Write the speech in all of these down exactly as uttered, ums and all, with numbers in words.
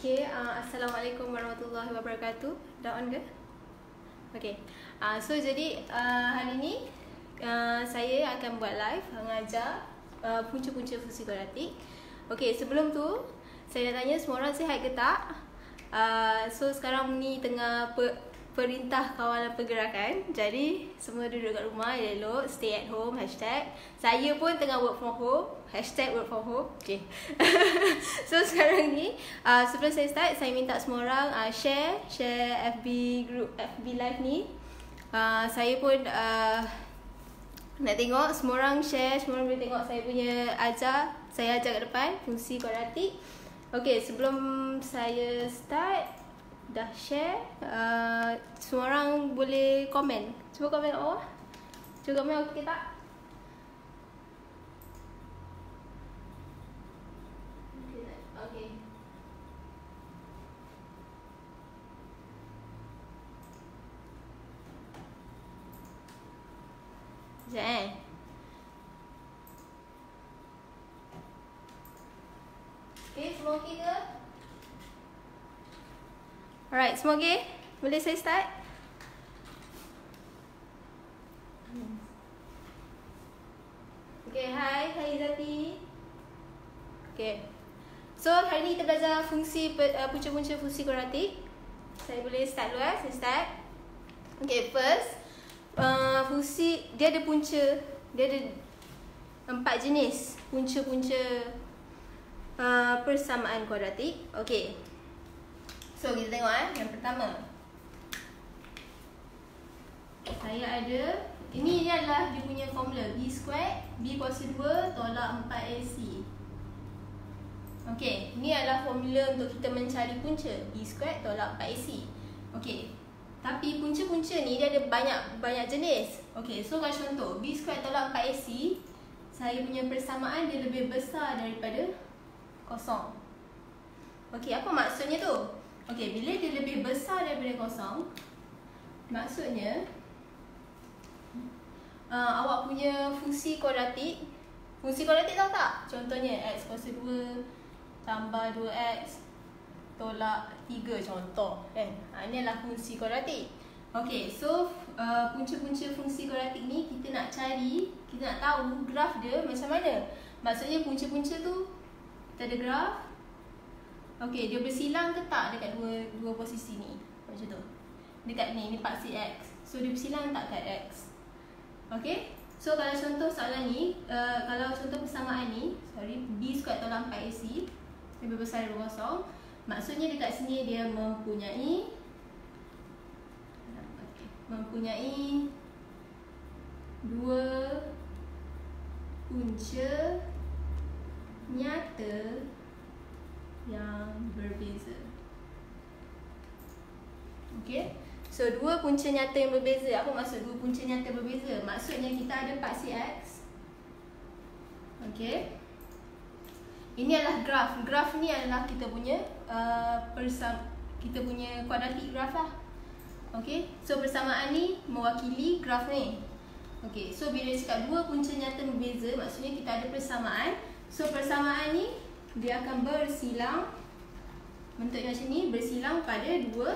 Okay, uh, Assalamualaikum warahmatullahi wabarakatuh. Dah on ke? Okay, uh, so jadi uh, hari ni uh, saya akan buat live mengajar uh, punca-punca fungsi kuadratik. Okay, sebelum tu saya nak tanya semua orang sihat ke tak? Uh, so sekarang ni tengah per, perintah kawalan pergerakan. Jadi semua duduk kat rumah, elok, stay at home, hashtag. Saya pun tengah work from home, hashtag work from home. Okay. So sekarang ni uh, sebelum saya start, saya minta semua orang uh, share Share F B group, F B live ni. uh, Saya pun uh, nak tengok semua orang share. Semua orang boleh tengok saya punya ajar. Saya ajar kat depan fungsi kuadratik. Okay, sebelum saya start, dah share, uh, semua orang boleh komen. Cuba komen bawah. Cuba komen okey tak? Okey. Sekejap eh. Okay, semua okey ke? Alright, semua okey? Boleh saya start? Okay, hai, hai Izzati. Okay. So, hari ni kita belajar fungsi, uh, punca-punca fungsi kuadratik. Saya boleh start dulu eh, saya start. Okay, first, uh, fungsi, dia ada punca, dia ada empat jenis punca-punca uh, persamaan kuadratik. Okay. So, kita tengok eh, yang pertama. Saya ada, ini dia adalah dia punya formula B squared, B kuasa dua tolak empat A C. Okey, ini adalah formula untuk kita mencari punca B squared tolak empat A C. Okey. Tapi punca-punca ni dia ada banyak banyak jenis. Okey, so kalau contoh B squared tolak empat A C, saya punya persamaan dia lebih besar daripada kosong. Okey, apa maksudnya tu? Okey, bila dia lebih besar daripada kosong, maksudnya uh, awak punya fungsi kuadratik, fungsi kuadratik tahu tak? Contohnya x kuasa dua tambah dua x tolak tiga, contoh kan. Ha, ini adalah fungsi kuadratik. Okey, so uh, punca-punca fungsi kuadratik ni kita nak cari, kita nak tahu graf dia macam mana. Maksudnya punca-punca tu kita ada graf. Okey, dia bersilang ke tak dekat dua dua posisi ni? Macam tu. Dekat ni, ni paksi x. So dia bersilang tak kat x? Okey. So kalau contoh soalan ni, uh, kalau contoh persamaan ni, sorry, B squared tolak empat A C lebih besar daripada kosong, maksudnya dekat sini dia mempunyai okay, mempunyai dua punca nyata yang berbeza. Okey. So dua punca nyata yang berbeza. Apa maksud dua punca nyata berbeza? Maksudnya kita ada paksi x. Okey. Ini adalah graf. Graf ni adalah kita punya uh, persam kita punya kuadratik graf lah. Okey. So persamaan ni mewakili graf ni. Okey. So bila cakap dua punca nyata berbeza, maksudnya kita ada persamaan. So persamaan ni dia akan bersilang, bentuknya macam ni, bersilang pada dua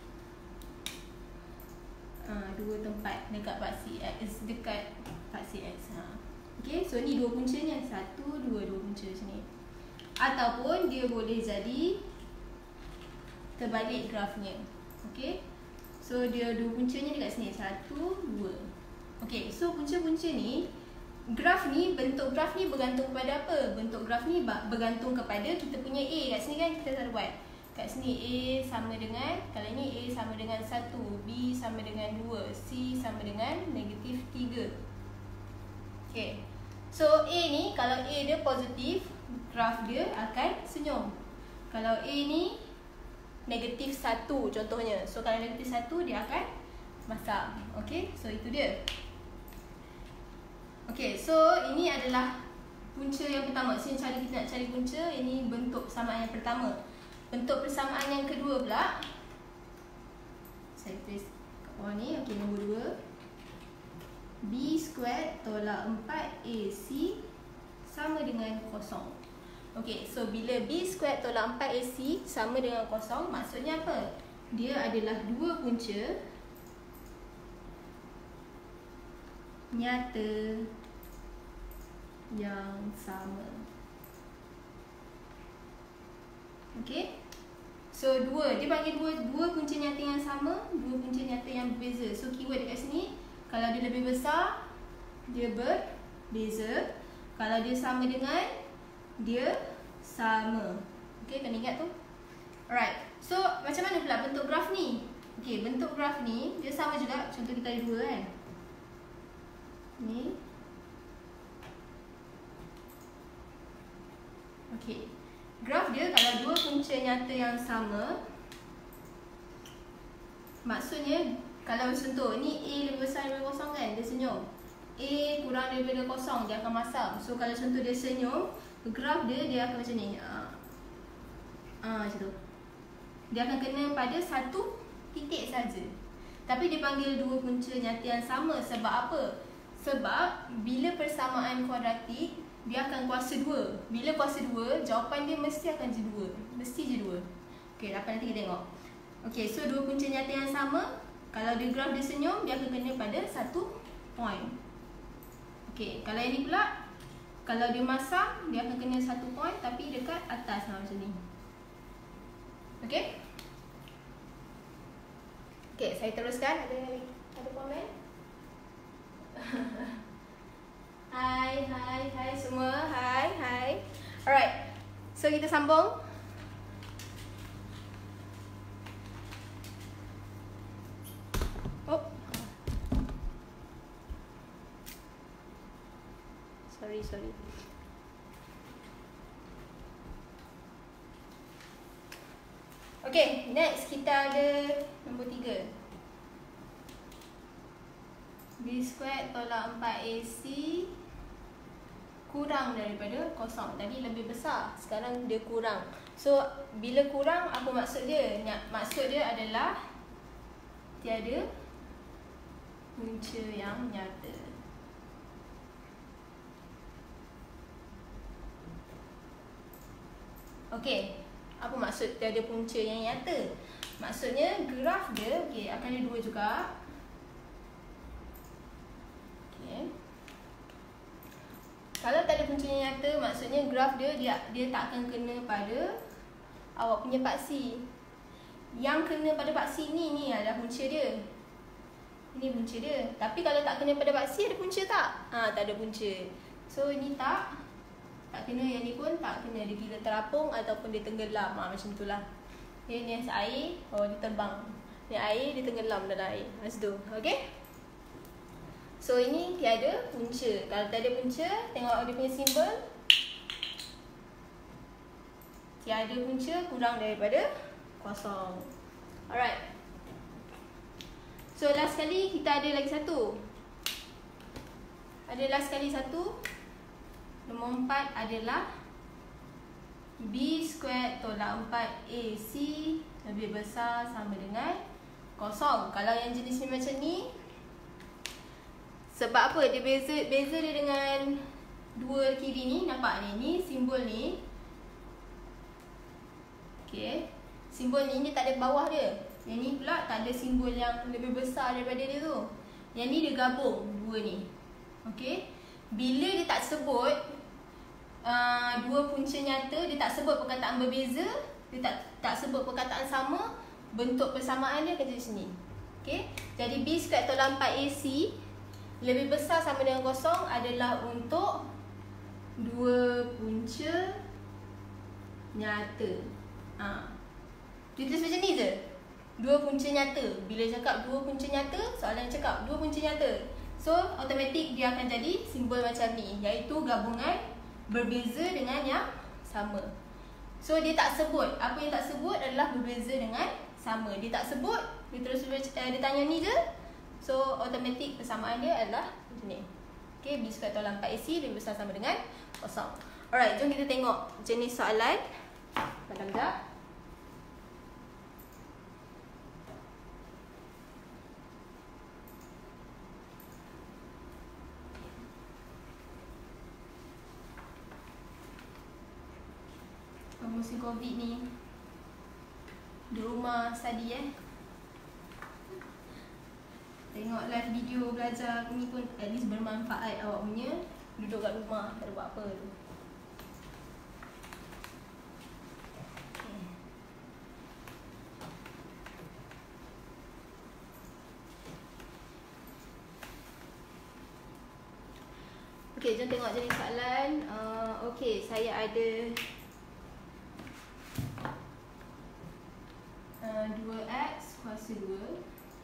uh, dua tempat dekat paksi x, dekat paksi x. Ha. Okey, so ni dua puncanya, satu, dua, dua punca macam ni. Ataupun dia boleh jadi terbalik grafnya. Okey, so dia dua puncanya dekat sini, satu, dua. Okey, so punca-punca ni, graf ni, bentuk graf ni bergantung kepada apa? Bentuk graf ni bergantung kepada kita punya A. Kat sini kan kita selalu buat. Kat sini A sama dengan, kalau ni A sama dengan satu, B sama dengan dua, C sama dengan negatif tiga. Okay. So A ni, kalau A dia positif, graf dia akan senyum. Kalau A ni negatif satu contohnya. So kalau negatif satu dia akan masam. Okay. So itu dia. Okay, so ini adalah punca yang pertama. Sini cari, kita nak cari punca. Ini bentuk persamaan yang pertama. Bentuk persamaan yang kedua pula, saya tulis kat bawah ni. Okay, nombor dua, B squared tolak empat A C sama dengan kosong. Okay, so bila B squared tolak empat A C sama dengan kosong, maksudnya apa? Dia adalah dua punca nyata yang sama. Okay, so dua, dia panggil dua, dua punca nyata yang sama, dua punca nyata yang berbeza. So keyword dekat sini, kalau dia lebih besar, dia berbeza. Kalau dia sama dengan, dia sama. Okay, kena ingat tu. Alright, so macam mana pula bentuk graf ni? Okay, bentuk graf ni dia sama juga. Contoh kita ada dua kan, ni. Okay, graf dia kalau dua punca nyata yang sama, maksudnya kalau contoh ni A lebih besar daripada kosong kan, dia senyum. A kurang daripada kosong, dia akan masam. So kalau contoh dia senyum, graf dia dia akan macam ni. Ah, uh, uh, macam tu. Dia akan kena pada satu titik saja. Tapi dia panggil dua punca nyata yang sama sebab apa? Sebab bila persamaan kuadratik, dia akan kuasa dua. Bila kuasa dua, jawapan dia mesti akan jadi dua. Mesti je dua. Okey, apa nanti kita tengok. Okey, so dua punca nyata yang sama, kalau dia graf dia senyum, dia akan kena pada satu point. Okey, kalau yang ni pula, kalau dia masam, dia akan kena satu point tapi dekat atas lah macam ni. Okey? Okey, saya teruskan. Ada ada komen? Hai, hai, hai semua. Hai, hai. Alright. So kita sambung. Oh. Sorry, sorry. Okay, next kita ada nombor tiga. B squared tolak empat A C kurang daripada kosong. Tadi lebih besar, sekarang dia kurang. So, bila kurang, apa maksud dia? Maksud dia adalah tiada punca yang nyata. Okay, apa maksud tiada punca yang nyata? Maksudnya graf dia okay, akan ada dua juga. Okay. Kalau tak ada punca yang nyata, maksudnya graf dia dia, dia tak akan kena pada awak punya paksi. Yang kena pada paksi ni ni adalah punca dia. Ini punca dia. Tapi kalau tak kena pada paksi, ada punca tak? Ha, tak ada punca. So ini tak tak kena, yang ni pun tak kena. Dia kira terapung ataupun dia tenggelam. Ha, macam itulah. Okay, ni air, oh dia terbang. Ni air, dia tenggelam dalam air. Macam tu. Okay? So ini tiada punca. Kalau tiada punca, tengok dia punya simbol. Tiada punca kurang daripada kosong. Alright. So last kali kita ada lagi satu. Ada last kali satu. Nombor empat adalah B squared tolak empat A C lebih besar sama dengan kosong. Kalau yang jenis ni macam ni, sebab apa? Dia beza, beza dia dengan dua kiri ni. Nampak ni? Ni simbol ni. Okay. Simbol ni, ni tak ada bawah dia. Yang ni pula tak ada simbol yang lebih besar daripada dia tu. Yang ni dia gabung dua ni. Okay. Bila dia tak sebut uh, dua punca nyata, dia tak sebut perkataan berbeza, dia tak tak sebut perkataan sama, bentuk persamaan dia akan jadi sini. Okay. Jadi B squared tolak empat A C lebih besar sama dengan kosong adalah untuk dua punca nyata. Ha. Dia tulis macam ni je. Dua punca nyata. Bila cakap dua punca nyata, soalan cakap dua punca nyata. So, automatik dia akan jadi simbol macam ni, iaitu gabungan berbeza dengan yang sama. So, dia tak sebut. Apa yang tak sebut adalah berbeza dengan sama. Dia tak sebut, dia terus dia tanya ni je. So, automatik persamaan dia adalah macam ni. Okay, B squared tolak empat A C lebih besar sama dengan kosong. Alright, jom kita tengok jenis soalan. Padam sekejap. musim Covid ni di rumah study eh. Tengok live video belajar ni pun at least bermanfaat awak punya. Duduk kat rumah tak ada buat apa tu. Okey, jom tengok jenis soalan. Uh, Okey, saya ada uh, dua X kuasa dua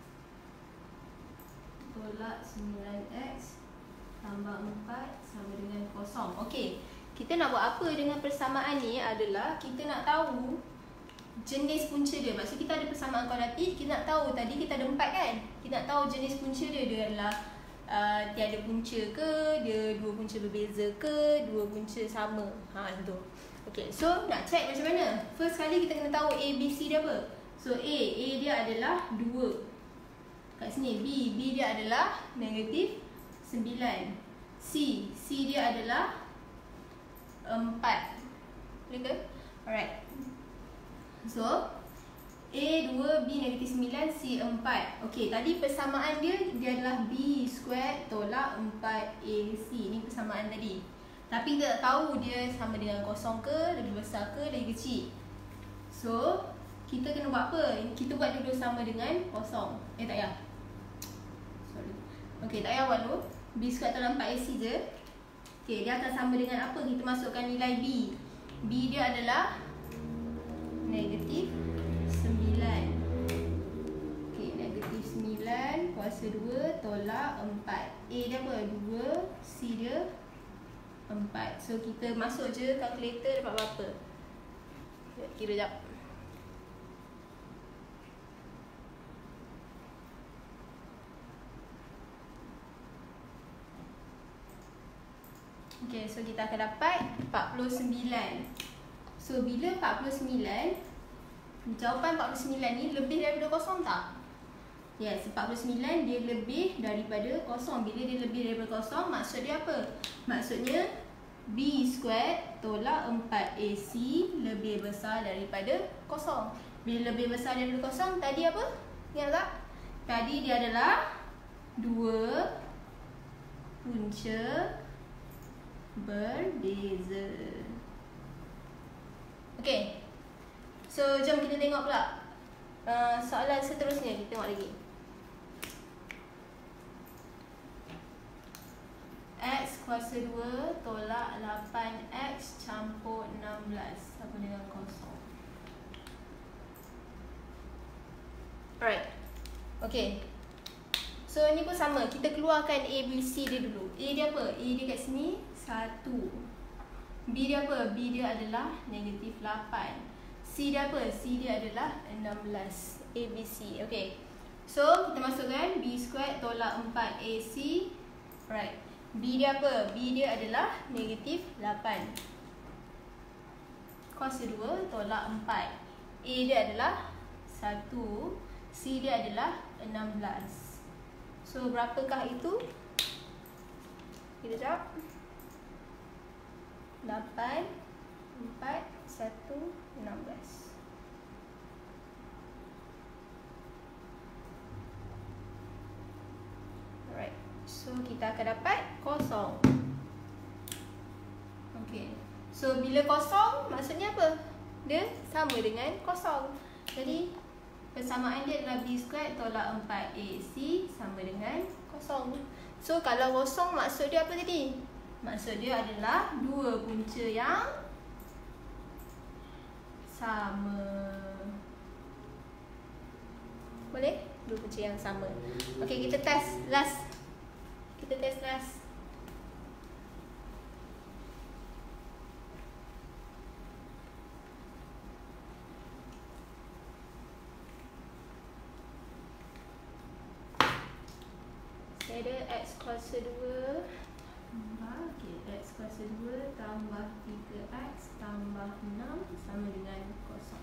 tolak sembilan X tambah empat sama dengan kosong. Okey, kita nak buat apa dengan persamaan ni adalah kita nak tahu jenis punca dia. Maksud kita ada persamaan kuadratik, kita nak tahu tadi kita ada empat kan? Kita nak tahu jenis punca dia. Dia adalah Uh, tiada punca ke, dia dua punca berbeza ke, dua punca sama. Ha, tu. Okey, so nak check macam mana? First kali kita kena tahu A, B, C dia apa. So A, A dia adalah dua. Kat sini B, B dia adalah negatif sembilan. C, C dia adalah empat. Boleh ke? Alright. So A dua, B negatif sembilan, C empat. Okey, tadi persamaan dia dia adalah B squared tolak empat A C. Ni persamaan tadi. Tapi kita tak tahu dia sama dengan kosong ke, lebih besar ke, lebih kecil. So, kita kena buat apa? Kita buat dulu sama dengan kosong. Eh, tak payah. Sorry. Okey, tak payah buat dulu. B squared tolak empat A C je. Okey, dia akan sama dengan apa? Kita masukkan nilai B. B dia adalah negatif sembilan. Okey, negatif sembilan kuasa dua tolak empat. A dia apa? dua, C dia empat. So kita masuk je kalkulator dapat berapa? Kira jap. Okey, so kita akan dapat empat puluh sembilan. So bila empat puluh sembilan, jawapan empat puluh sembilan ni lebih daripada kosong tak? Yes, empat puluh sembilan dia lebih daripada kosong. Bila dia lebih daripada kosong, maksud dia apa? Maksudnya B squared tolak empat A C lebih besar daripada kosong. Bila lebih besar daripada kosong, tadi apa? Ingat tak? Tadi dia adalah dua punca berbeza. Okey. So, jom kita tengok pula uh, soalan seterusnya. Kita tengok lagi. X kuasa dua tolak lapan X campur enam belas sama dengan kosong. Alright. Okay. So, ni pun sama. Kita keluarkan A, B, C dia dulu. A dia apa? A dia kat sini satu. B dia apa? B dia adalah negatif lapan. C dia apa? C dia adalah enam belas. A, B, C. Okay. So, kita masukkan B squared tolak empat A C. Alright. B dia apa? B dia adalah negatif lapan. Kuasa dua tolak empat. A dia adalah satu. C dia adalah enam belas. So, berapakah itu? Kita jawab. lapan, empat, satu, enam belas. Alright. So, kita akan dapat kosong. Okay. So, bila kosong, maksudnya apa? Dia sama dengan kosong. Jadi, persamaan dia adalah B squared tolak empat A C sama dengan kosong. So, kalau kosong, maksud dia apa tadi? Maksud dia adalah dua punca yang sama. Boleh? Dua punca yang sama. Okey, kita test last. Kita test last. Saya ada X kuasa dua tambah, okay, X kuasa dua tambah tiga X tambah enam sama dengan kosong.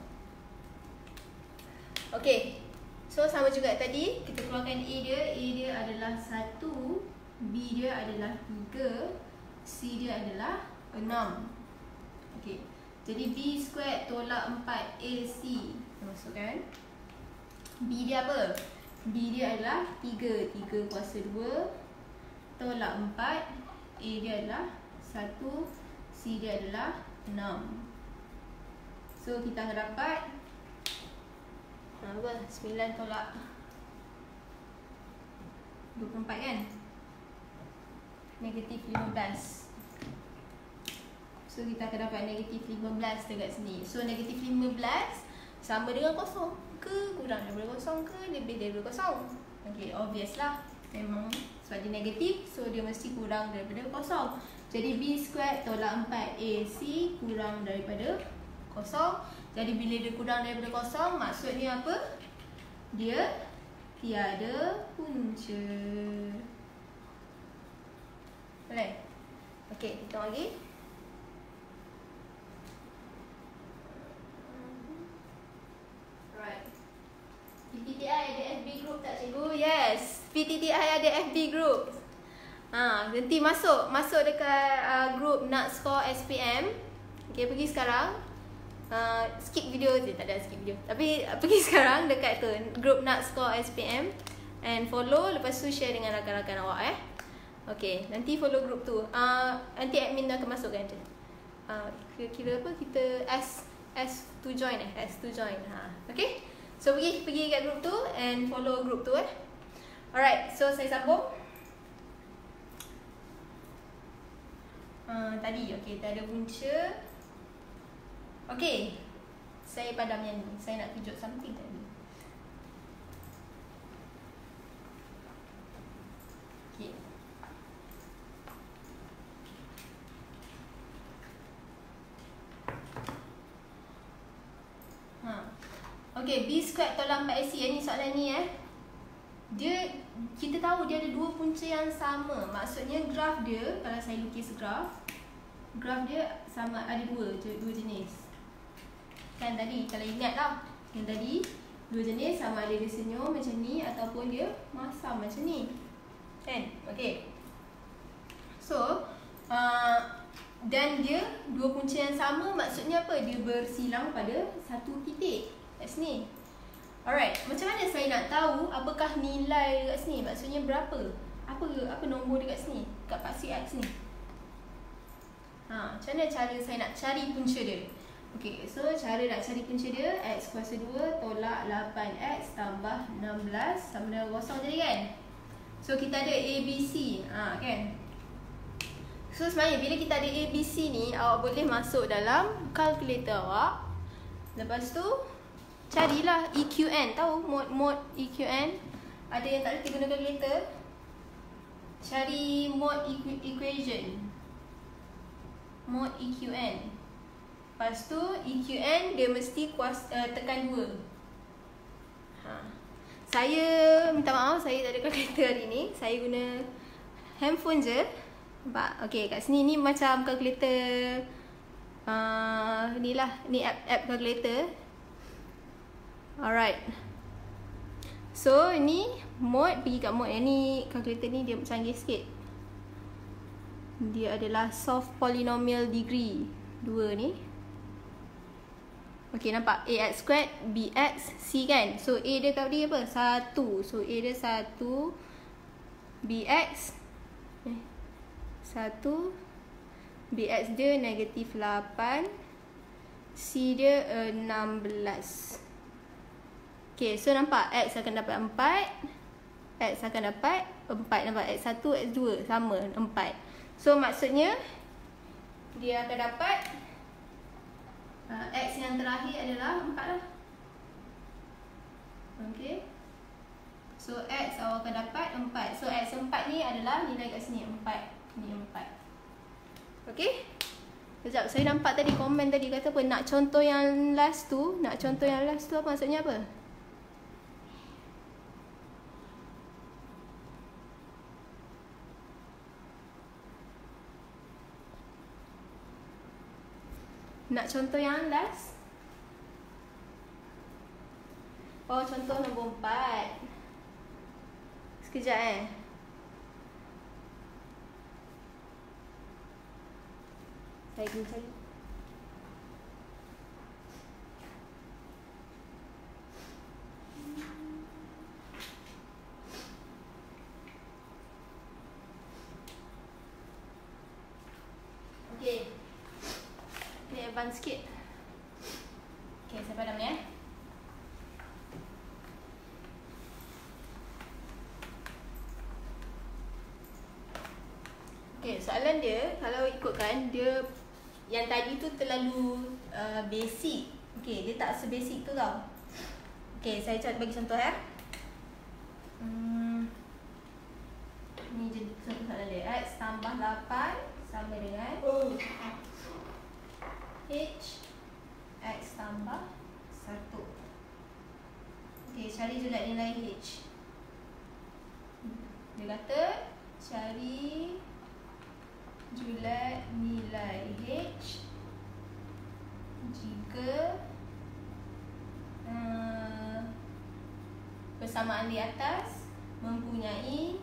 Okey. So, sama juga tadi. Kita keluarkan A dia. A dia adalah satu. B dia adalah tiga. C dia adalah enam. Okey. Jadi B squared tolak empat A C. Masukkan. B dia apa? B dia adalah tiga. tiga kuasa dua tolak empat. A dia adalah satu. C dia adalah enam. So kita akan dapat apa? sembilan tolak dua puluh empat kan? Negatif lima belas. So kita akan dapat negatif lima belas dekat sini. So negatif lima belas sama dengan kosong ke kurang daripada kosong ke lebih daripada kosong? Okay, obvious lah. Memang sebab dia negatif, so dia mesti kurang daripada kosong. Jadi B squared tolak empat A C kurang daripada kosong. Jadi bila dia kurang daripada kosong, maksudnya apa? Dia tiada punca. Boleh? Okay, kita lagi. Alright. P T T I ada F B group tak cikgu? Yes, P T T I ada F B group. Ha, nanti masuk masuk dekat uh, group nak score S P M. Okay, pergi sekarang. Uh, skip video je, tak ada skip video. Tapi uh, pergi sekarang dekat tu group nak score S P M and follow, lepas tu share dengan rakan-rakan awak eh. Okay, nanti follow group tu. Uh, nanti admin akan masukkan je. Uh, kira-kira apa kita S S to join eh, S to join. Ha, okay. So pergi pergi kat group tu and follow group tu eh. Alright, so saya sambung. Uh, tadi okey, tak ada punca. Okey. Saya padam yang ni. Saya nak tunjuk something tadi. Okey. Ha. Okey, B squared tolak empat A C. Yang ni soalan ni eh. Dia, kita tahu dia ada dua punca yang sama. Maksudnya graf dia, kalau saya lukis graf, graf dia sama, ada dua, dua jenis. Kan tadi, kalau ingat lah, yang tadi dua jenis, sama ada dia senyum macam ni ataupun dia masam macam ni. Kan? Okay. So, uh, dan dia dua punca yang sama, maksudnya apa? Dia bersilang pada satu titik kat sini. Alright, macam mana saya nak tahu apakah nilai dekat sini? Maksudnya berapa? Apa apa nombor dekat sini? Dekat paksi X ni. Ha, macam mana cara saya nak cari punca dia? Okey, so cara nak cari punca dia, X kuasa dua tolak lapan X tambah enam belas sama dengan kosong jadi kan? So kita ada A, B, C. Ha, kan? So sebenarnya bila kita ada A, B, C ni, awak boleh masuk dalam kalkulator awak. Lepas tu carilah E Q N, tahu mod mod E Q N? Ada yang tak reti guna kalkulator? Cari mod equ equation. Mod E Q N. Lepas tu E Q N dia mesti kuas, uh, tekan dua. Ha. Saya minta maaf, saya tak ada kalkulator hari ni. Saya guna handphone je. Nampak? Okey, kat sini ni macam kalkulator uh, ni lah, ni app app kalkulator. Alright. So ni mod, pergi kat mod yang ni, kalkulator ni dia canggih sikit. Dia adalah soft polynomial degree dua ni. Okey, nampak A X squared B X C kan. So A dia tadi apa? satu. So A dia satu, B X eh, satu, B X dia negatif lapan, C dia enam belas. Okay, so nampak X akan dapat empat, X akan dapat empat. Nampak X satu, X dua sama empat. So maksudnya dia akan dapat uh, X yang terakhir adalah empat lah. Okay. So X awak akan dapat empat. So X empat ni adalah nilai kat sini empat. Ni empat. Okay. Sekejap, saya nampak tadi komen tadi kata apa? Nak contoh yang last tu. Nak contoh yang last tu apa maksudnya apa? Nak contoh yang last? Oh, contoh nombor empat. Sekejap eh. Saya kena cari. advance sikit. Okay, saya padam ya. Okay, soalan dia, kalau ikutkan, dia yang tadi tu terlalu uh, basic. Okay, dia tak sebasic tu tau. Okay, saya bagi contoh ya. Hmm, ni je satu soalan dia. X tambah lapan sama dengan H X tambah satu. Okay, cari julat nilai H. Dia kata cari julat nilai H jika uh, persamaan di atas mempunyai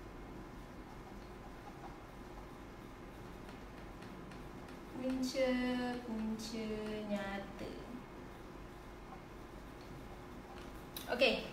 punca-punca nyata. Okey.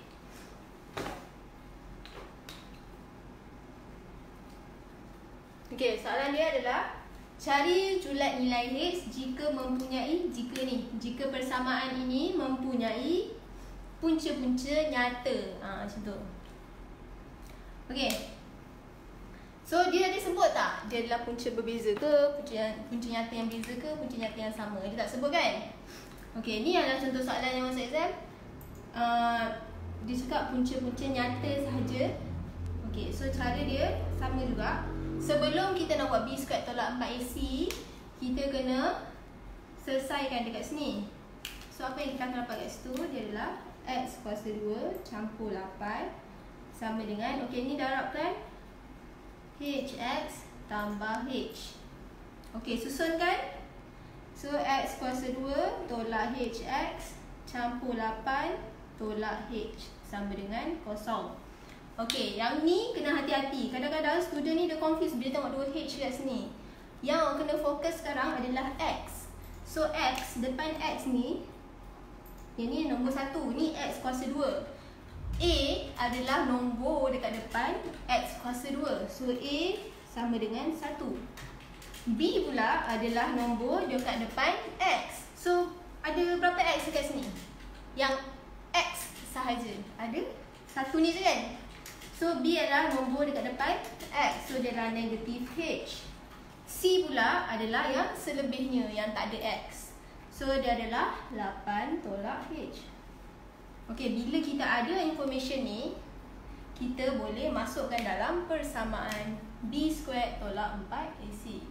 Okey, soalan dia adalah cari julat nilai H jika mempunyai, jika ni, jika persamaan ini mempunyai punca-punca nyata. Ha, macam tu. Okey. So dia ada sebut tak dia adalah punca berbeza ke, punca, punca nyata yang beza ke, punca nyata yang sama? Dia tak sebut kan? Okey, ni adalah contoh soalan yang masuk exam. Uh, dia cakap punca-punca nyata sahaja. Okey, so cara dia sama juga. Sebelum kita nak buat B squared tolak empat A C, kita kena selesaikan dekat sini. So apa yang kita akan dapat kat situ, dia adalah X kuasa dua campur lapan sama dengan, okey ni darabkan H X tambah H. Okey, susunkan. So X kuasa dua tolak H X campur lapan tolak H sama dengan kosong. Okey, yang ni kena hati-hati. Kadang-kadang student ni dia confuse bila tengok dua H kat sini. Yang kena fokus sekarang adalah X. So X, depan X ni, yang ni nombor satu, ni X kuasa dua. A adalah nombor dekat depan X kuasa dua. So A sama dengan satu. B pula adalah nombor dekat depan X. So ada berapa X dekat sini? Yang X sahaja. Ada satu ni je kan? So B adalah nombor dekat depan X. So dia adalah negatif H. C pula adalah yang selebihnya yang tak ada X. So dia adalah lapan tolak H. Okey, bila kita ada information ni, kita boleh masukkan dalam persamaan B squared tolak empat A C.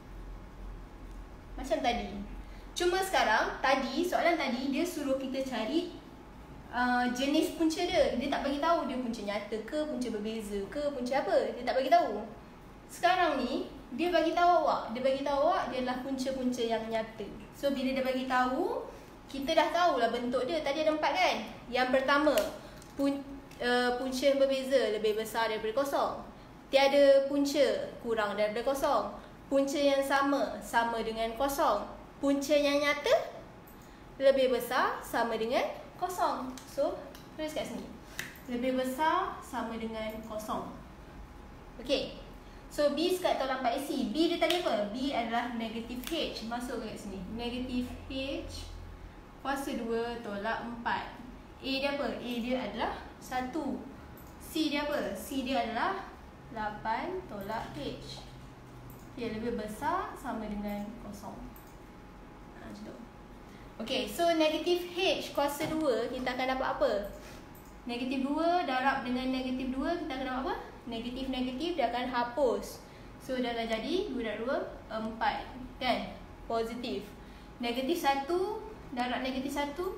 Macam tadi. Cuma sekarang, tadi, soalan tadi dia suruh kita cari Uh, jenis punca dia. Dia tak bagi tahu dia punca nyata ke, punca berbeza ke, punca apa. Dia tak bagi tahu. Sekarang ni dia bagi tahu awak, dia bagi tahu awak dia adalah punca-punca yang nyata. So bila dia bagi tahu, kita dah tahulah bentuk dia. Tadi ada empat kan? Yang pertama, pun, uh, punca berbeza lebih besar daripada kosong. Tiada punca kurang daripada kosong. Punca yang sama sama dengan kosong. Punca yang nyata lebih besar sama dengan kosong. So, tulis kat sini. Lebih besar sama dengan kosong. Okey. So, B squared tolak empat A C. B dia tadi apa? B adalah negatif H. Masuk kat sini. Negatif H kuasa dua tolak empat. A dia apa? A dia adalah satu. C dia apa? C dia adalah lapan tolak H. Okay, lebih besar sama dengan kosong. Ha, macam tu. Okay, so negatif H kuasa dua, kita akan dapat apa? Negatif dua darab dengan negatif dua, kita akan dapat apa? Negatif-negatif dia akan hapus. So, dia akan jadi dua darab dua, empat. Kan? Positif. Negatif satu darab negatif satu.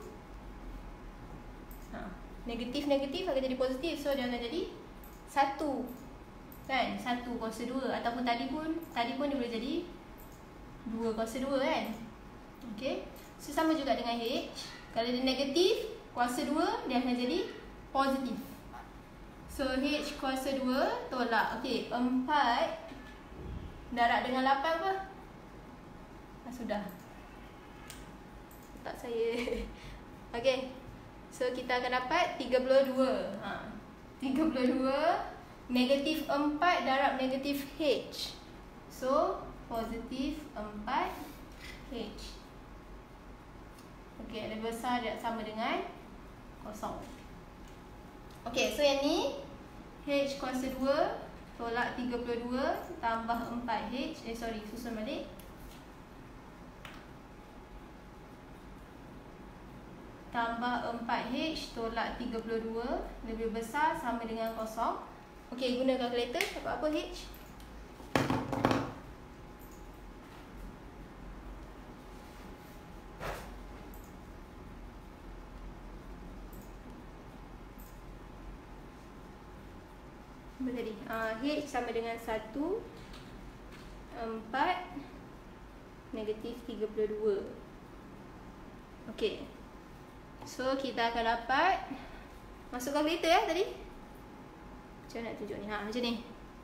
Ha. Negatif-negatif akan jadi positif. So, dia akan jadi satu. Kan? satu kuasa dua. Ataupun tadi pun, tadi pun dia boleh jadi dua kuasa dua kan? Okay. So, sama juga dengan H. Kalau dia negatif, kuasa dua, dia akan jadi positif. So, H kuasa dua tolak. Okey, empat darab dengan lapan apa? Ah, sudah. Tak saya. Okey. So, kita akan dapat tiga puluh dua. Ha. tiga puluh dua negatif empat darab negatif H. So, positif empat H. lebih besar sama dengan kosong. Okey, so yang ni H kuasa dua tolak tiga puluh dua tambah empat H. Eh sorry, susun balik. Tambah empat H tolak tiga puluh dua lebih besar sama dengan kosong. Okey, guna kalkulator. Dapat apa H? Apa tadi? Uh, H sama dengan satu, empat, negatif tiga puluh dua. Okey. So, kita akan dapat, masuk kalkulator ya tadi? Macam mana nak tunjuk ni? Ha, macam ni.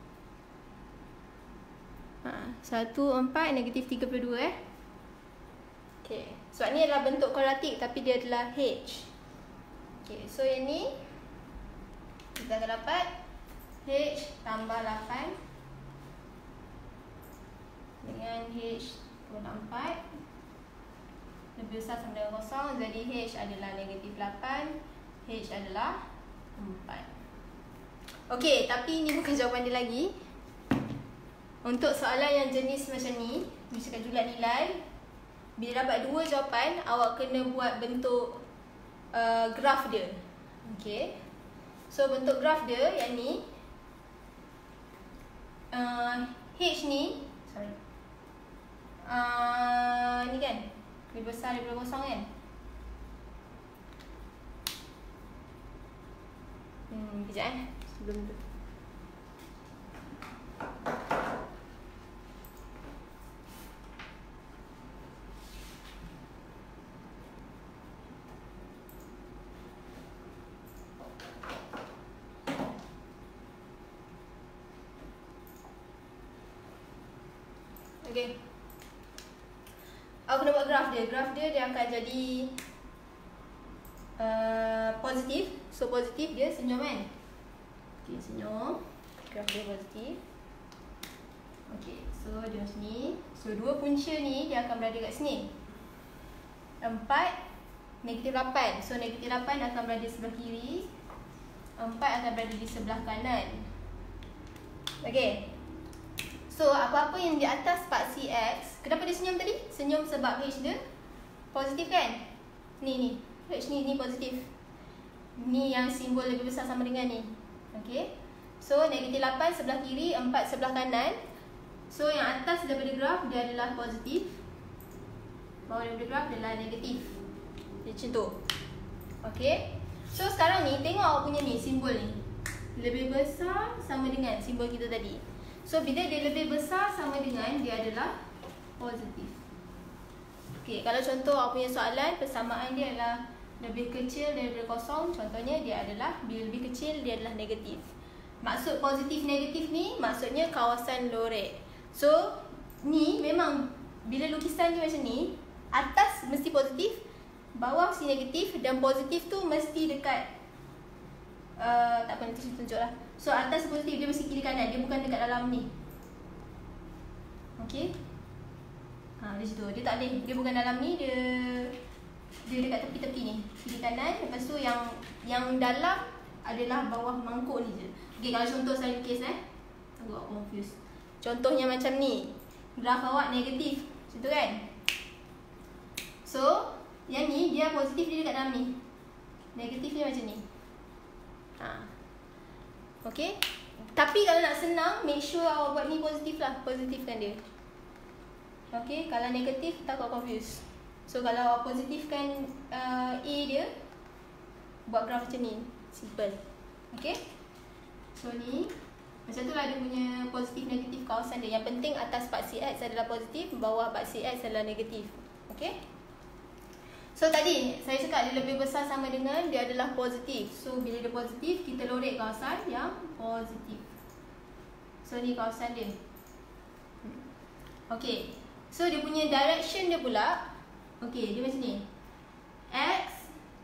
Ha, satu, empat, negatif tiga puluh dua eh. Okey. Sebab ni adalah bentuk kuadratik tapi dia adalah H. Okey, so yang ni kita akan dapat H tambah lapan dengan H tolak empat lebih besar sama dengan kosong. Jadi H adalah negatif lapan, H adalah empat. Okey, tapi ini bukan jawapan dia lagi. Untuk soalan yang jenis macam ni, misalkan julat nilai, bila dapat dua jawapan, awak kena buat bentuk uh, graf dia. Okey. So bentuk graf dia yang ni, uh, H ni, sorry, uh, ni kan lebih besar daripada kosong kan. Hmm, kejap eh sebelum tu. Okay. Aku nak buat graf dia. Graf dia dia akan jadi uh, positif. So positif dia senyum kan. Okay, senyum. Graf dia positif. Okay, so dia macam ni. So dua punca ni dia akan berada kat sini. Empat, negatif lapan. So negatif lapan akan berada di sebelah kiri. Empat akan berada di sebelah kanan. Okay. So, apa-apa yang di atas paksi X, kenapa dia senyum tadi? Senyum sebab H dia positif kan? Ni, ni. H ni, ni positif. Ni yang simbol lebih besar sama dengan ni. Okay. So, negatif lapan sebelah kiri, empat sebelah kanan. So, yang atas daripada graf dia adalah positif. Bawah daripada graf adalah negatif. Dia macam tu. Okay. So, sekarang ni, tengok awak punya ni, simbol ni. Lebih besar sama dengan simbol kita tadi. So, bila dia lebih besar sama dengan dia adalah positif. Okey, kalau contoh awak punya soalan, persamaan dia adalah lebih kecil daripada kosong. Contohnya dia adalah, bila lebih kecil dia adalah negatif. Maksud positif negatif ni, maksudnya kawasan lorek. So, ni memang bila lukisan dia macam ni, atas mesti positif, bawah mesti negatif dan positif tu mesti dekat uh, tak apa, nanti saya tunjuk lah. So atas positif dia mesti kiri kanan, dia bukan dekat dalam ni. Okey. Ha, di situ. Dia tak boleh, dia bukan dalam ni, dia dia dekat tepi-tepi ni. Kiri kanan, lepas tu yang yang dalam adalah bawah mangkuk ni je. Okey, kalau contoh saya lukis eh. Aku agak confused. Contohnya macam ni. Graf awak negatif. Situ kan? So, yang ni dia positif dia dekat dalam ni. Negatif dia macam ni. Ha. Okay. Tapi kalau nak senang, make sure awak buat ni positif lah. Positifkan dia. Okay. Kalau negatif, takut confuse. So kalau awak positifkan uh, A dia, buat graf macam ni. Simple. Okay. So ni, macam tu lah dia punya positif negatif kawasan dia. Yang penting atas paksi X adalah positif, bawah paksi X adalah negatif. Okay. So tadi saya cakap dia lebih besar sama dengan dia adalah positif. So bila dia positif, kita lorek kawasan yang positif. So ni kawasan dia. Okay. So dia punya direction dia pula, okay, dia macam ni. X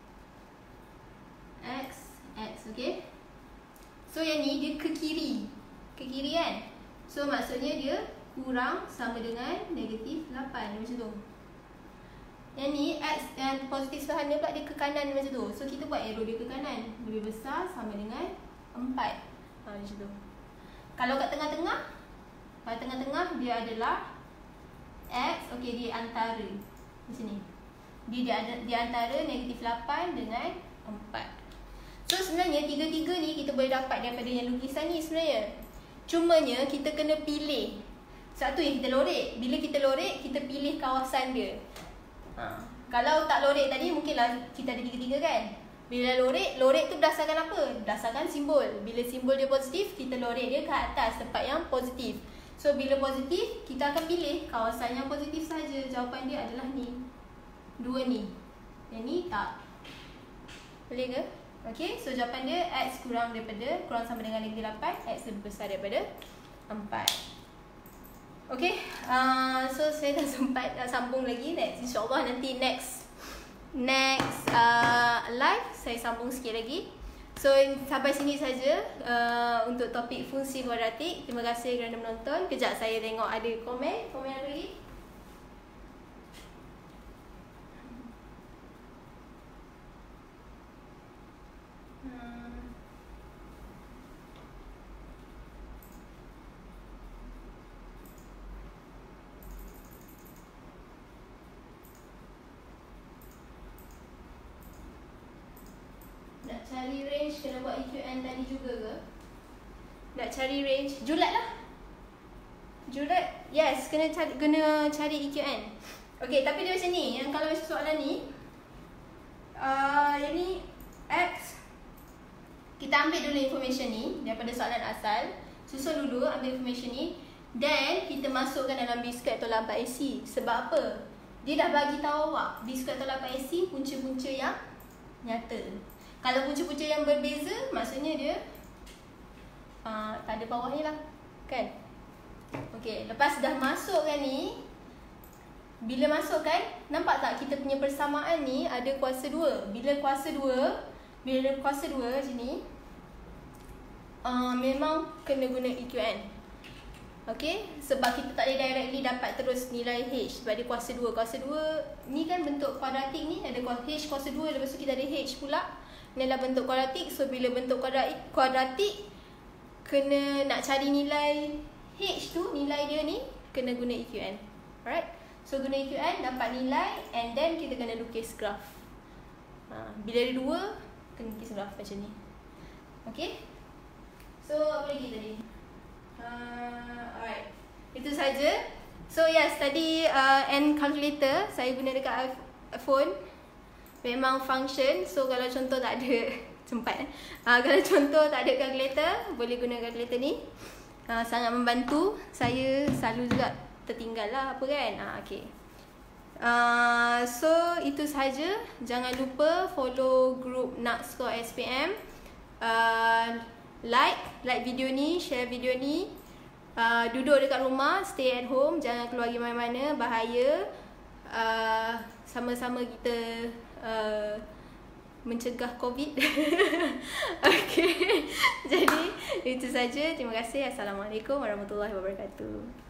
X X, okay. So yang ni dia ke kiri. Ke kiri kan. So maksudnya dia kurang sama dengan negatif lapan. Macam tu. Yang ni X yang positif sederhana pula dia ke kanan macam tu. So kita buat arrow dia ke kanan. Lebih besar sama dengan empat. Ha, macam tu. Kalau kat tengah-tengah, kat tengah-tengah dia adalah X, okey dia antara. Macam ni. Dia dia ada dia antara negatif lapan dengan empat. So sebenarnya tiga-tiga ni kita boleh dapat daripada yang lukisan ni sebenarnya. Cumanya kita kena pilih. Satu yang kita lorek. Bila kita lorek, kita pilih kawasan dia. Ha. Kalau tak lorek tadi, mungkinlah kita ada tiga-tiga kan. Bila lorek, lorek tu berdasarkan apa? Berdasarkan simbol. Bila simbol dia positif, kita lorek dia ke atas tempat yang positif. So bila positif, kita akan pilih kawasan yang positif saja. Jawapan dia adalah ni. Dua ni. Yang ni tak. Boleh ke? Okey, so jawapan dia X kurang daripada, kurang sama dengan negatif lapan, X lebih besar daripada empat. Okey, uh, so saya dah sempat uh, sambung lagi. Next, insyaAllah nanti next Next uh, live saya sambung sikit lagi. So sampai sini saja uh, untuk topik fungsi kuadratik. Terima kasih kerana menonton. Kejap saya tengok ada komen. Komen apa lagi? Nak cari range kena buat E Q N tadi juga ke? Nak cari range, julat lah. Julat, yes, kena cari, kena cari E Q N. Okay, tapi dia macam ni. Yang kalau macam soalan ni, uh, yang ni X, kita ambil dulu information ni daripada soalan asal. Susun dulu, ambil information ni. Then, kita masukkan dalam B-squared tolak empat A C. Sebab apa? Dia dah bagi tahu awak, B-squared tolak empat A C punca-punca yang nyata. Kalau punca-punca yang berbeza, maksudnya dia uh, tak ada bawahnya lah. Kan? Okay, lepas dah masukkan ni, bila masukkan, nampak tak kita punya persamaan ni ada kuasa dua. Bila kuasa dua, bila kuasa dua macam ni, uh, memang kena guna E Q N. Okay, sebab kita tak boleh directly dapat terus nilai H. Sebab dia kuasa dua. Kuasa dua ni kan bentuk kuadratik ni, ada H kuasa dua, lepas tu kita ada H pula. Ni adalah bentuk kuadratik. So bila bentuk kuadratik, kuadratik kena nak cari nilai H tu, nilai dia ni kena guna E Q N. Alright, so guna E Q N dapat nilai, and then kita kena lukis graf. ha, Bila ada dua, kena lukis graf macam ni. Okay, so apa lagi tadi? Uh, alright, itu saja. So yes, tadi uh, N calculator saya guna dekat iPhone. Memang function. So kalau contoh tak ada sempat eh. uh, Kalau contoh tak ada calculator, boleh guna calculator ni. uh, Sangat membantu. Saya selalu juga tertinggal lah apa kan. uh, okay. uh, So itu sahaja. Jangan lupa follow group Nakscore S P M. uh, Like Like video ni, share video ni. uh, Duduk dekat rumah, stay at home, jangan keluar pergi mana-mana, bahaya. uh, Sama-sama kita Uh, mencegah COVID. Okay, jadi itu saja. Terima kasih. Assalamualaikum warahmatullahi wabarakatuh.